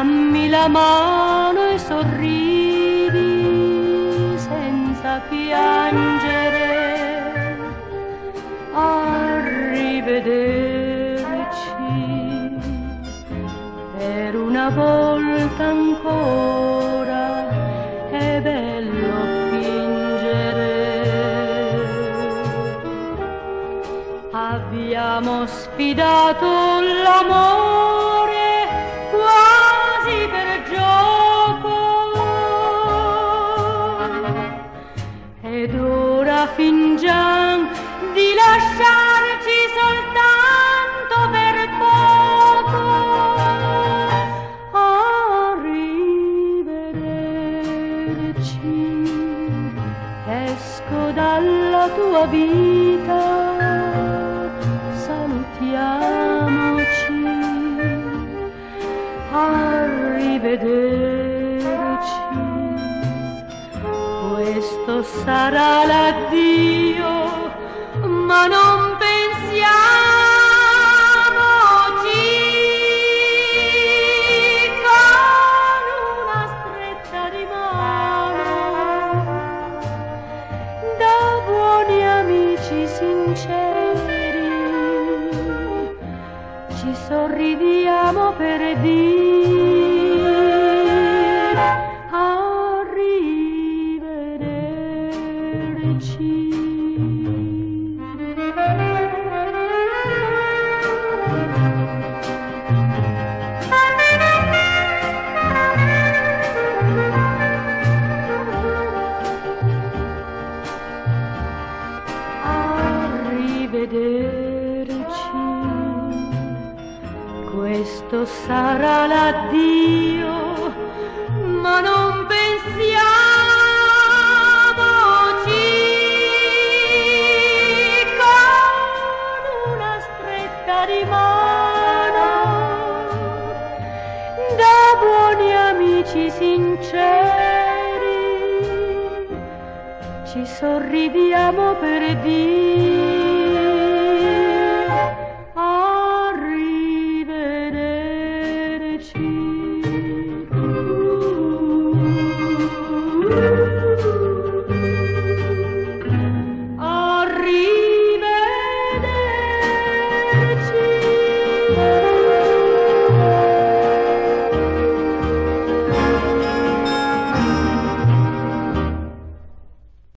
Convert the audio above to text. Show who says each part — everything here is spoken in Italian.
Speaker 1: dammi la mano e sorridi senza piangere. Arrivederci, per una volta ancora è bello fingere. Abbiamo sfidato l'amore quasi per gioco ed ora fingiamo di lasciarci soltanto per poco. Arrivederci, esco dalla tua vita, salutiamoci. Arrivederci, questo sarà l'addio, ma non pensiamoci. Con una stretta di mano, da buoni amici sinceri, ci sorridiamo per dire arrivederci. Arrivederci, questo sarà l'addio, ma non pensiamoci. Con una stretta di mano, da buoni amici sinceri, ci sorridiamo per dire arrivederci. Arrivederci.